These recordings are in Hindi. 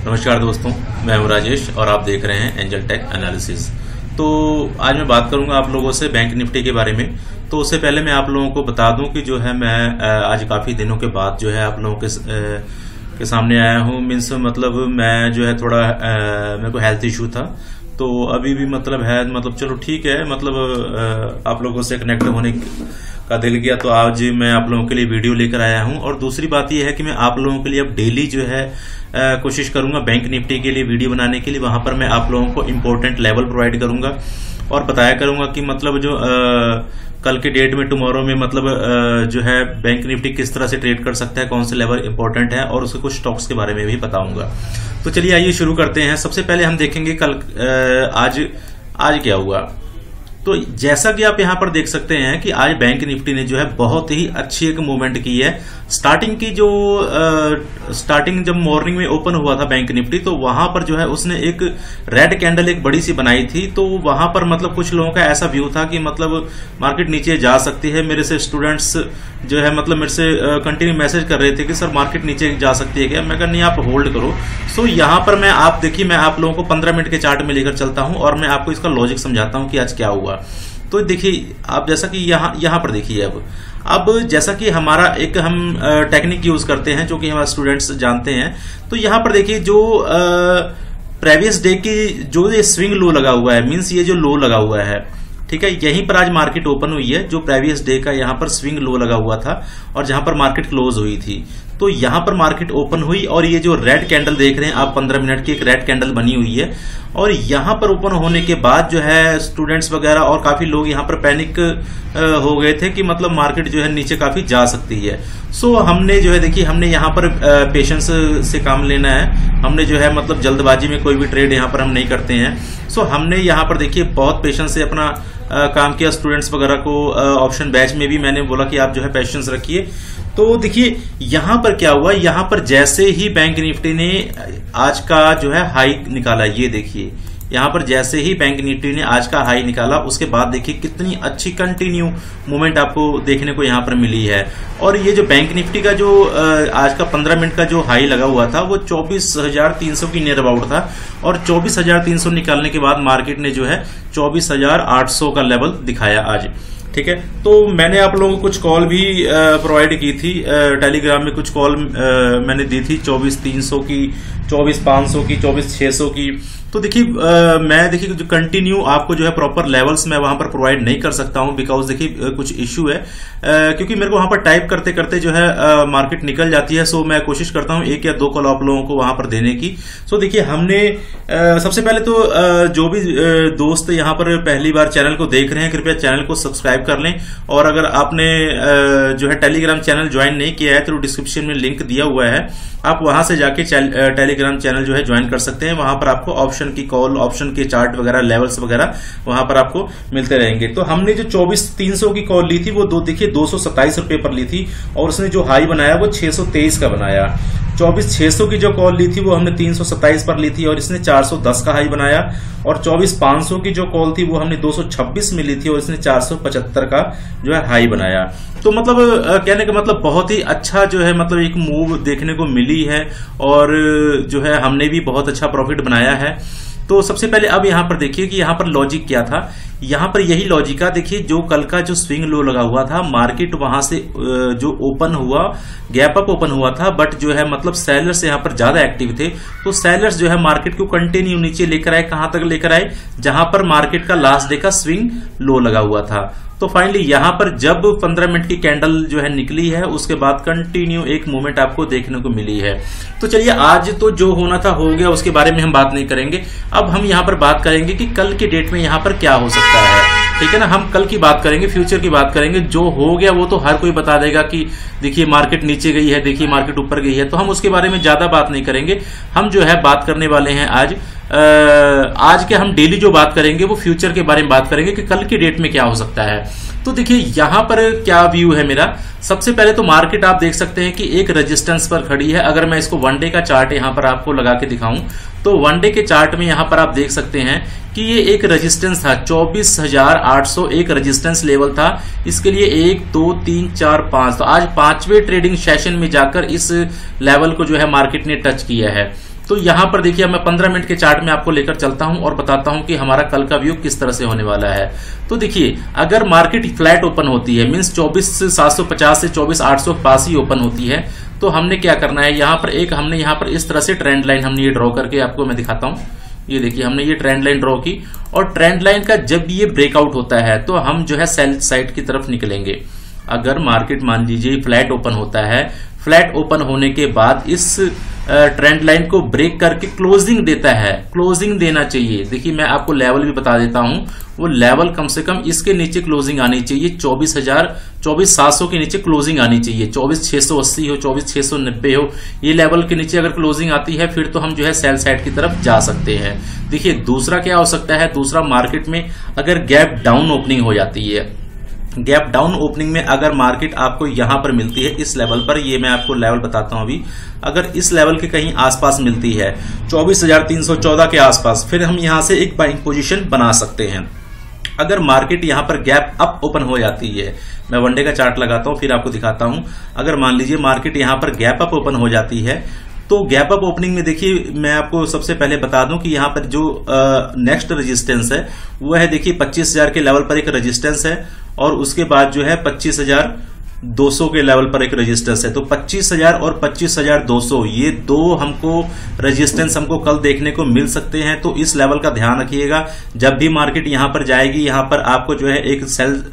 नमस्कार दोस्तों, मैं हूं राजेश और आप देख रहे हैं एंजल टेक एनालिसिस। तो आज मैं बात करूंगा आप लोगों से बैंक निफ्टी के बारे में। तो उससे पहले मैं आप लोगों को बता दूं कि जो है मैं आज काफी दिनों के बाद जो है आप लोगों के सामने आया हूं। मीन्स मतलब मैं जो है थोड़ा मेरे को हेल्थ इशू था, तो अभी भी मतलब है, मतलब चलो ठीक है, मतलब आप लोगों से कनेक्ट होने का दिल किया तो आज मैं आप लोगों के लिए वीडियो लेकर आया हूं। और दूसरी बात यह है कि मैं आप लोगों के लिए अब डेली जो है कोशिश करूंगा बैंक निफ्टी के लिए वीडियो बनाने के लिए। वहां पर मैं आप लोगों को इम्पोर्टेंट लेवल प्रोवाइड करूंगा और बताया करूंगा कि मतलब जो कल के डेट में टुमारो में मतलब जो है बैंक निफ्टी किस तरह से ट्रेड कर सकता है, कौन से लेवल इंपॉर्टेंट है, और उसके कुछ स्टॉक्स के बारे में भी बताऊंगा। तो चलिए आइए शुरू करते हैं। सबसे पहले हम देखेंगे कल आज क्या हुआ। तो जैसा कि आप यहां पर देख सकते हैं कि आज बैंक निफ्टी ने जो है बहुत ही अच्छी एक मूवमेंट की है। स्टार्टिंग जब मॉर्निंग में ओपन हुआ था बैंक निफ्टी, तो वहां पर जो है उसने एक रेड कैंडल एक बड़ी सी बनाई थी। तो वहां पर मतलब कुछ लोगों का ऐसा व्यू था कि मतलब मार्केट नीचे जा सकती है। मेरे से स्टूडेंट्स जो है मतलब मेरे से कंटिन्यू मैसेज कर रहे थे कि सर मार्केट नीचे जा सकती है क्या। मैं कहा नहीं, आप होल्ड करो। सो यहां पर मैं आप लोगों को 15 मिनट के चार्ट में लेकर चलता हूं और मैं आपको इसका लॉजिक समझाता हूं कि आज क्या हुआ। तो देखिए आप, जैसा कि यहां पर देखिए, अब जैसा कि हमारा एक हम टेक्निक यूज करते हैं जो कि हमारे स्टूडेंट्स जानते हैं। तो यहां पर देखिए जो प्रीवियस डे की जो ये स्विंग लो लगा हुआ है, मींस ये जो लो लगा हुआ है, ठीक है, यहीं पर आज मार्केट ओपन हुई है। जो प्रीवियस डे का यहां पर स्विंग लो लगा हुआ था और जहां पर मार्केट क्लोज हुई थी, तो यहां पर मार्केट ओपन हुई और ये जो रेड कैंडल देख रहे हैं आप, 15 मिनट की एक रेड कैंडल बनी हुई है। और यहां पर ओपन होने के बाद जो है स्टूडेंट्स वगैरह और काफी लोग यहां पर पैनिक हो गए थे कि मतलब मार्केट जो है नीचे काफी जा सकती है। सो हमने जो है देखिए, हमने यहां पर पेशेंस से काम लेना है। हमने जो है मतलब जल्दबाजी में कोई भी ट्रेड यहां पर हम नहीं करते हैं। सो हमने यहां पर देखिए बहुत पेशेंस से अपना काम किया। स्टूडेंट्स वगैरह को ऑप्शन बैच में भी मैंने बोला कि आप जो है पेशेंस रखिए। तो देखिए यहां पर क्या हुआ, यहां पर जैसे ही बैंक निफ्टी ने आज का जो है हाई निकाला, ये देखिए यहां पर जैसे ही बैंक निफ्टी ने आज का हाई निकाला, उसके बाद देखिए कितनी अच्छी कंटिन्यू मूवमेंट आपको देखने को यहां पर मिली है। और ये जो बैंक निफ्टी का जो आज का 15 मिनट का जो हाई लगा हुआ था वो 24,300 की नियर अबाउट था। और 24,300 निकालने के बाद मार्केट ने जो है 24,800 का लेवल दिखाया आज, ठीक है। तो मैंने आप लोगों को कुछ कॉल भी प्रोवाइड की थी, टेलीग्राम में कुछ कॉल मैंने दी थी, 24,300 की, 24,500 की, 24,600 की। तो देखिए मैं देखिए जो कंटिन्यू आपको जो है प्रॉपर लेवल्स मैं वहां पर प्रोवाइड नहीं कर सकता हूं, बिकॉज देखिए कुछ इश्यू है, क्योंकि मेरे को वहां पर टाइप करते करते जो है मार्केट निकल जाती है। सो मैं कोशिश करता हूं 1 या 2 कॉल आप लोगों को वहां पर देने की। सो देखिए हमने सबसे पहले तो जो भी दोस्त यहां पर पहली बार चैनल को देख रहे हैं, कृपया चैनल को सब्सक्राइब कर लें। और अगर आपने जो है टेलीग्राम चैनल ज्वाइन नहीं किया है तो डिस्क्रिप्शन में लिंक दिया हुआ है, आप वहां से जाके टेलीग्राम चैनल जो है ज्वाइन कर सकते हैं। वहां पर आपको ऑप्शन की कॉल, ऑप्शन के चार्ट वगैरह, लेवल्स वगैरह वहां पर आपको मिलते रहेंगे। तो हमने जो 24,300 की कॉल ली थी वो देखिए 227 रुपए पर ली थी और उसने जो हाई बनाया वो 623 का बनाया। 24,600 की जो कॉल ली थी वो हमने 327 पर ली थी और इसने 410 का हाई बनाया। और 24,500 की जो कॉल थी वो हमने 226 में ली थी और इसने 475 का जो है हाई बनाया। तो मतलब कहने का मतलब बहुत ही अच्छा जो है मतलब एक मूव देखने को मिली है और जो है हमने भी बहुत अच्छा प्रॉफिट बनाया है। तो सबसे पहले अब यहां पर देखिए कि यहां पर लॉजिक क्या था। यहां पर यही लॉजिक है, देखिए जो कल का जो स्विंग लो लगा हुआ था, मार्केट वहां से जो ओपन हुआ, गैप अप ओपन हुआ था, बट जो है मतलब सेलर्स यहां पर ज्यादा एक्टिव थे। तो सेलर्स जो है मार्केट को कंटिन्यू नीचे लेकर आए, कहां तक लेकर आए, जहां पर मार्केट का लास्ट डे का स्विंग लो लगा हुआ था। तो फाइनली यहां पर जब 15 मिनट की कैंडल जो है निकली है, उसके बाद कंटिन्यू एक मूवमेंट आपको देखने को मिली है। तो चलिए आज तो जो होना था हो गया, उसके बारे में हम बात नहीं करेंगे। अब हम यहां पर बात करेंगे कि कल की डेट में यहां पर क्या हो सकता है, ठीक है ना। हम कल की बात करेंगे, फ्यूचर की बात करेंगे। जो हो गया वो तो हर कोई बता देगा कि देखिए मार्केट नीचे गई है, देखिए मार्केट ऊपर गई है, तो हम उसके बारे में ज्यादा बात नहीं करेंगे। हम जो है बात करने वाले हैं आज के हम डेली जो बात करेंगे वो फ्यूचर के बारे में बात करेंगे कि कल की डेट में क्या हो सकता है। तो देखिए यहां पर क्या व्यू है मेरा। सबसे पहले तो मार्केट आप देख सकते हैं कि एक रेजिस्टेंस पर खड़ी है। अगर मैं इसको 1 डे का चार्ट यहां पर आपको लगा के दिखाऊं तो 1 डे के चार्ट में यहां पर आप देख सकते हैं कि ये एक रेजिस्टेंस था, 24,800 एक रेजिस्टेंस लेवल था। इसके लिए 1 2 3 4 5, तो आज 5वें ट्रेडिंग सेशन में जाकर इस लेवल को जो है मार्केट ने टच किया है। तो यहां पर देखिए मैं 15 मिनट के चार्ट में आपको लेकर चलता हूं और बताता हूं कि हमारा कल का व्यू किस तरह से होने वाला है। तो देखिए अगर मार्केट फ्लैट ओपन होती है, मींस 24,750 से 24,800 के पास ही ओपन होती है, तो हमने क्या करना है, यहाँ पर हमने यहाँ पर इस तरह से ट्रेंड लाइन हमने ये ड्रॉ करके आपको मैं दिखाता हूँ। ये देखिए हमने ये ट्रेंड लाइन ड्रॉ की, और ट्रेंड लाइन का जब ये ब्रेकआउट होता है तो हम जो है सेल साइड की तरफ निकलेंगे। अगर मार्केट मान लीजिए फ्लैट ओपन होता है, फ्लैट ओपन होने के बाद इस ट्रेंड लाइन को ब्रेक करके क्लोजिंग देता है, क्लोजिंग देना चाहिए। देखिए मैं आपको लेवल भी बता देता हूं, वो लेवल कम से कम इसके नीचे क्लोजिंग आनी चाहिए, 24,700 के नीचे क्लोजिंग आनी चाहिए। 24,680 हो, 24,690 हो, ये लेवल के नीचे अगर क्लोजिंग आती है फिर तो हम जो है सेल साइड की तरफ जा सकते हैं। देखिए दूसरा क्या हो सकता है, दूसरा मार्केट में अगर गैप डाउन ओपनिंग हो जाती है, गैप डाउन ओपनिंग में अगर मार्केट आपको यहां पर मिलती है इस लेवल पर, ये मैं आपको लेवल बताता हूं अभी, अगर इस लेवल के कहीं आसपास मिलती है 24,314 के आसपास, फिर हम यहां से एक बाइंग पोजीशन बना सकते हैं। अगर मार्केट यहां पर गैप अप ओपन हो जाती है, मैं वनडे का चार्ट लगाता हूं फिर आपको दिखाता हूं, अगर मान लीजिए मार्केट यहां पर गैप अप ओपन हो जाती है, तो गैप अप ओपनिंग में देखिए मैं आपको सबसे पहले बता दूं कि यहां पर जो नेक्स्ट रेजिस्टेंस है वो है, देखिए 25,000 के लेवल पर एक रेजिस्टेंस है, और उसके बाद जो है 25,200 के लेवल पर एक रेजिस्टेंस है। तो 25,000 और 25,200 ये दो हमको रेजिस्टेंस हमको कल देखने को मिल सकते हैं। तो इस लेवल का ध्यान रखिएगा, जब भी मार्केट यहां पर जाएगी, यहां पर आपको जो है एक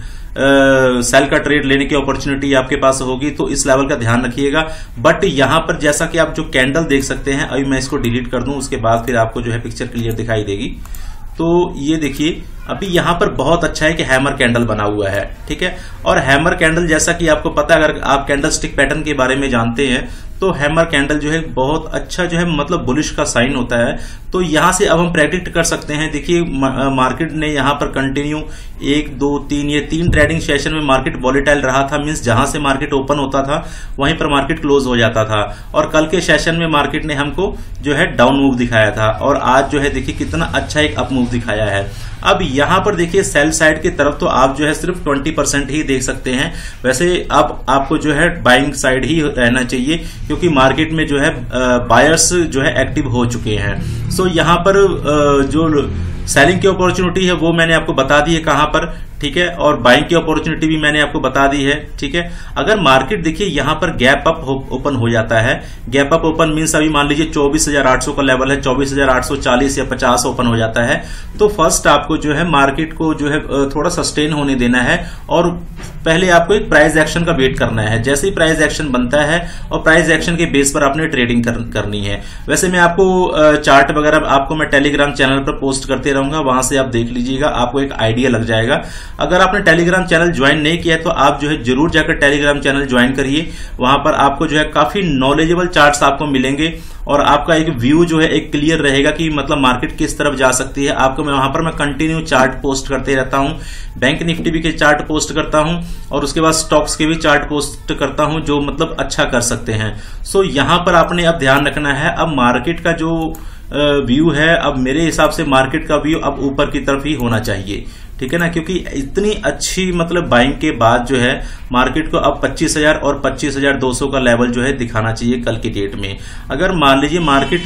सेल का ट्रेड लेने की अपॉर्चुनिटी आपके पास होगी, तो इस लेवल का ध्यान रखिएगा। बट यहां पर जैसा कि आप जो कैंडल देख सकते हैं, अभी मैं इसको डिलीट कर दूं, उसके बाद फिर आपको जो है पिक्चर क्लियर दिखाई देगी। तो ये देखिए अभी यहां पर बहुत अच्छा है कि हैमर कैंडल बना हुआ है, ठीक है। और हैमर कैंडल जैसा कि आपको पता है, अगर आप कैंडल स्टिक पैटर्न के बारे में जानते हैं, तो हैमर कैंडल जो है बहुत अच्छा जो है मतलब बुलिश का साइन होता है। तो यहां से अब हम प्रेडिक्ट कर सकते हैं। देखिए मार्केट ने यहां पर कंटिन्यू 1 2 3 ये 3 ट्रेडिंग सेशन में मार्केट वॉलेटाइल रहा था, मींस जहां से मार्केट ओपन होता था वहीं पर मार्केट क्लोज हो जाता था। और कल के सेशन में मार्केट ने हमको जो है डाउन मूव दिखाया था, और आज जो है देखिए कितना अच्छा एक अप मूव दिखाया है। अब यहां पर देखिए सेल साइड की तरफ तो आप जो है सिर्फ 20% ही देख सकते हैं। वैसे अब आपको जो है बाइंग साइड ही रहना चाहिए, क्योंकि मार्केट में जो है बायर्स जो है एक्टिव हो चुके हैं। सो यहां पर जो सेलिंग की अपॉर्चुनिटी है वो मैंने आपको बता दी है कहां पर, ठीक है, और बाइंग की अपॉर्चुनिटी भी मैंने आपको बता दी है, ठीक है। अगर मार्केट देखिए यहां पर गैप अप ओपन हो जाता है, गैप अप ओपन मींस अभी मान लीजिए 24,800 का लेवल है, 24,840 या 50 ओपन हो जाता है, तो फर्स्ट आपको जो है मार्केट को जो है थोड़ा सस्टेन होने देना है, और पहले आपको एक प्राइस एक्शन का वेट करना है। जैसे ही प्राइस एक्शन बनता है और प्राइस एक्शन के बेस पर आपने ट्रेडिंग करनी है। वैसे मैं आपको चार्ट वगैरह आपको मैं टेलीग्राम चैनल पर पोस्ट करते रहूंगा, वहां से आप देख लीजिएगा, आपको एक आइडिया लग जाएगा। अगर आपने टेलीग्राम चैनल ज्वाइन नहीं किया है तो आप जो है जरूर जाकर टेलीग्राम चैनल ज्वाइन करिए। वहां पर आपको जो है काफी नॉलेजेबल चार्ट्स आपको मिलेंगे, और आपका एक व्यू जो है एक क्लियर रहेगा कि मतलब मार्केट किस तरफ जा सकती है। आपको मैं वहां पर मैं कंटिन्यू चार्ट पोस्ट करते रहता हूं, बैंक निफ्टी भी के चार्ट पोस्ट करता हूं, और उसके बाद स्टॉक्स के भी चार्ट पोस्ट करता हूं, जो मतलब अच्छा कर सकते हैं। सो यहां पर आपने अब ध्यान रखना है, अब मार्केट का जो व्यू है, अब मेरे हिसाब से मार्केट का व्यू अब ऊपर की तरफ ही होना चाहिए, ठीक है ना, क्योंकि इतनी अच्छी मतलब बाइंग के बाद जो है मार्केट को अब 25,000 और 25,200 का लेवल जो है दिखाना चाहिए कल की डेट में। अगर मान लीजिए मार्केट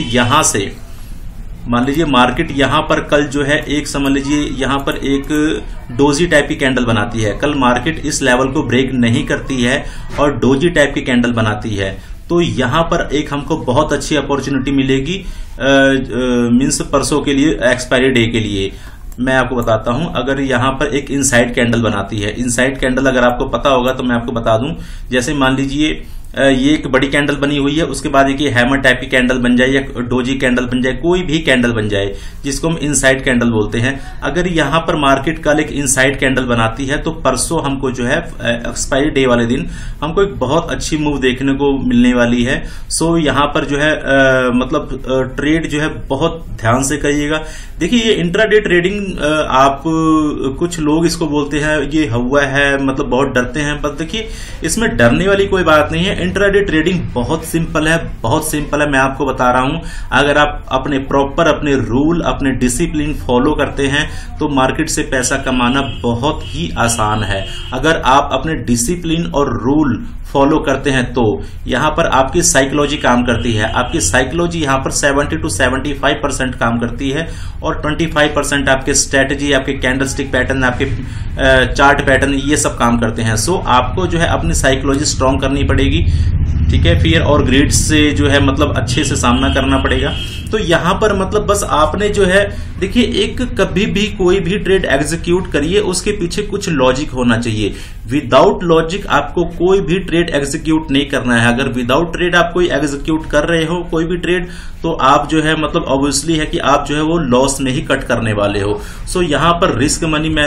यहां पर कल जो है एक समझ लीजिए यहां पर एक डोजी टाइप की कैंडल बनाती है, कल मार्केट इस लेवल को ब्रेक नहीं करती है और डोजी टाइप की कैंडल बनाती है, तो यहां पर एक हमको बहुत अच्छी अपॉर्चुनिटी मिलेगी मींस परसों के लिए, एक्सपायरी डे के लिए। मैं आपको बताता हूं, अगर यहां पर एक इनसाइड कैंडल बनाती है, इनसाइड कैंडल अगर आपको पता होगा तो मैं आपको बता दूं, जैसे मान लीजिए ये एक बड़ी कैंडल बनी हुई है, उसके बाद एक हैमर टाइप की कैंडल बन जाए या डोजी कैंडल बन जाए, कोई भी कैंडल बन जाए जिसको हम इनसाइड कैंडल बोलते हैं। अगर यहां पर मार्केट कल एक इनसाइड कैंडल बनाती है तो परसों हमको जो है एक्सपायरी डे वाले दिन हमको एक बहुत अच्छी मूव देखने को मिलने वाली है। सो यहां पर जो है मतलब ट्रेड जो है बहुत ध्यान से करिएगा। देखिए ये इंट्राडे ट्रेडिंग आप कुछ लोग इसको बोलते हैं ये हुआ है, मतलब बहुत डरते हैं, पर देखिए इसमें डरने वाली कोई बात नहीं है। इंट्राडे ट्रेडिंग बहुत सिंपल है, बहुत सिंपल है। मैं आपको बता रहा हूं, अगर आप अपने प्रॉपर अपने रूल अपने डिसिप्लिन फॉलो करते हैं तो मार्केट से पैसा कमाना बहुत ही आसान है। अगर आप अपने डिसिप्लिन और रूल फॉलो करते हैं तो यहां पर आपकी साइकोलॉजी काम करती है। आपकी साइकोलॉजी यहां पर 70 to 75% काम करती है और 25% आपके स्ट्रेटजी, आपके कैंडलस्टिक पैटर्न, आपके चार्ट पैटर्न, ये सब काम करते हैं। सो आपको जो है अपनी साइकोलॉजी स्ट्रांग करनी पड़ेगी, ठीक है। फियर और ग्रीड से जो है मतलब अच्छे से सामना करना पड़ेगा। तो यहां पर मतलब बस आपने जो है देखिए, एक कभी भी कोई भी ट्रेड एग्जीक्यूट करिए उसके पीछे कुछ लॉजिक होना चाहिए। विदाउट लॉजिक आपको कोई भी ट्रेड एग्जीक्यूट नहीं करना है। अगर विदाउट ट्रेड आप कोई एग्जीक्यूट कर रहे हो कोई भी ट्रेड, तो आप जो है मतलब ऑब्वियसली है कि आप जो है वो लॉस में ही कट करने वाले हो। सो यहां पर रिस्क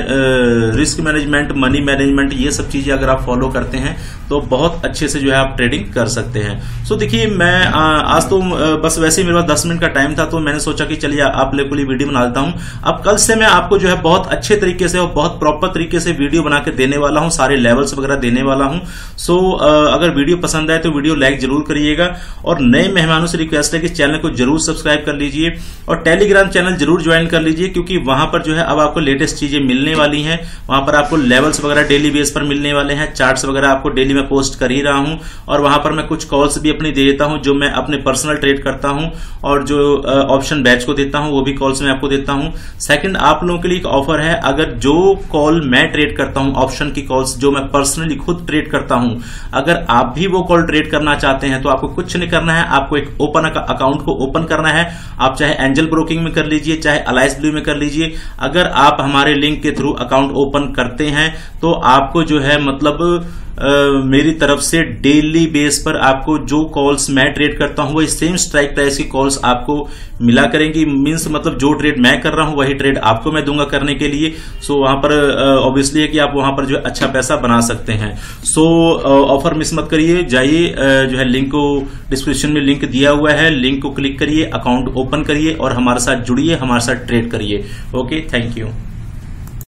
मैनेजमेंट, मनी मैनेजमेंट, ये सब चीजें अगर आप फॉलो करते हैं तो बहुत अच्छे से जो है आप ट्रेडिंग कर सकते हैं। सो देखिए, मैं आज तो बस वैसे ही मेरे पास 10 मिनट का टाइम था तो मैंने सोचा कि चलिए आप लोगों के लिए वीडियो बना देता हूं। अब कल से मैं आपको जो है बहुत अच्छे तरीके से और बहुत प्रॉपर तरीके से वीडियो बना के देने वाला हूं, सारे लेवल्स वगैरह देने वाला हूं। सो अगर वीडियो पसंद आए तो वीडियो लाइक जरूर करिएगा और नए मेहमानों से रिक्वेस्ट है कि चैनल को जरूर सब्सक्राइब कर लीजिए और टेलीग्राम चैनल जरूर ज्वाइन कर लीजिए, क्योंकि वहां पर जो है अब आपको लेटेस्ट चीजें मिलने वाली हैं। वहां पर आपको लेवल्स वगैरह डेली बेस पर मिलने वाले हैं, चार्ट्स वगैरह आपको डेली में पोस्ट कर ही रहा हूं और वहां पर मैं कुछ कॉल्स भी अपनी दे देता हूं जो मैं अपने पर्सनल ट्रेड करता हूं और जो ऑप्शन बैच को देता हूं वो भी कॉल्स मैं आपको देता हूं। सेकंड, आप लोगों के लिए एक ऑफर है, अगर जो कॉल मैं ट्रेड करता हूं, ऑप्शन की कॉल्स जो मैं पर्सनली खुद ट्रेड करता हूं, अगर आप भी वो कॉल ट्रेड करना चाहते हैं तो आपको कुछ नहीं करना है, आपको एक ओपन अकाउंट को ओपन करना है। आप चाहे एंजल ब्रोकिंग में कर लीजिए, चाहे अलाइस ब्लू में कर लीजिए। अगर आप हमारे लिंक के थ्रू अकाउंट ओपन करते हैं तो आपको जो है मतलब मेरी तरफ से डेली बेस पर आपको जो कॉल्स मैं ट्रेड करता हूं वही सेम स्ट्राइक प्राइस की कॉल्स आपको मिला करेंगी। मींस मतलब जो ट्रेड मैं कर रहा हूं वही ट्रेड आपको मैं दूंगा करने के लिए। सो वहां पर ऑब्वियसली है कि आप वहां पर जो है अच्छा पैसा बना सकते हैं। सो ऑफर मिस मत करिए, जाइए जो है लिंक को डिस्क्रिप्शन में लिंक दिया हुआ है, लिंक को क्लिक करिए, अकाउंट ओपन करिए और हमारे साथ जुड़िए, हमारे साथ ट्रेड करिए। Okay, thank you.